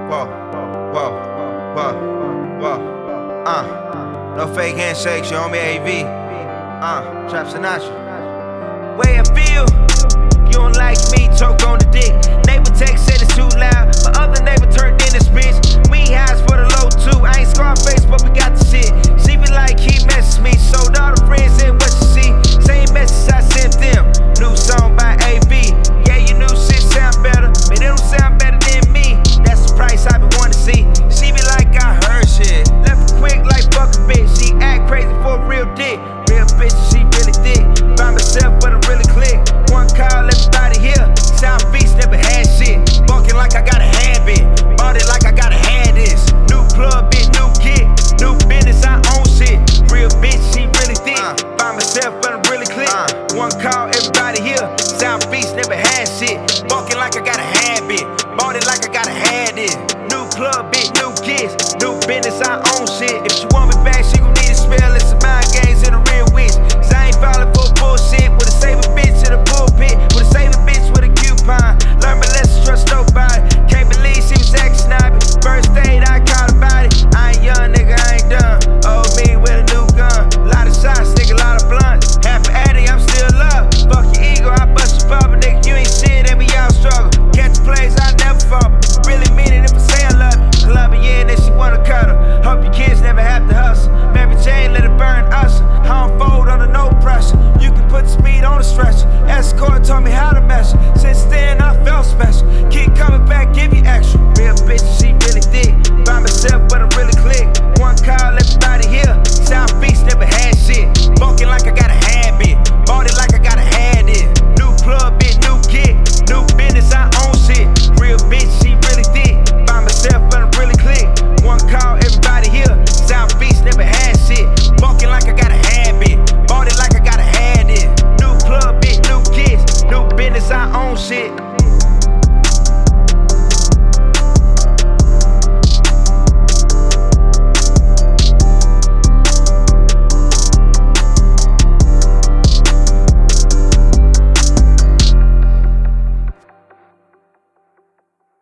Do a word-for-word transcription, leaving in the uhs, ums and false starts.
Whoa, whoa, whoa, whoa, uh, no fake handshakes, you owe me A V, uh, Trap Sinatra. Way I feel, you don't like me, choke on the dick. Neighbor text said it's too loud, my other neighbor turned in this bitch. We highs for the low too, I ain't Scarface, but we got the shit. She be like, he messes me, sold all the friends in what you see. Same message I sent them, new song by A V. Yeah, you knew shit sound better, but it don't sound better than me. That's the price I be wanting to see. She be like, I heard shit, left her quick like fuck a bitch. She act crazy for a real dick, real bitch, she really thick. By myself, but I'm really click. One call, everybody here. Southeast never had shit. Bunking like I got a habit. Bought it like I gotta have this. New club, bitch, new kid. New business, I own shit. Real bitch, she really thick. Uh, By myself, but I'm really click. Uh, One call, everybody here. Southeast never had shit. Bunking like I gotta have it. Bought it like I gotta have this. New club, bitch, new kids. New business, I own shit. If you want me back,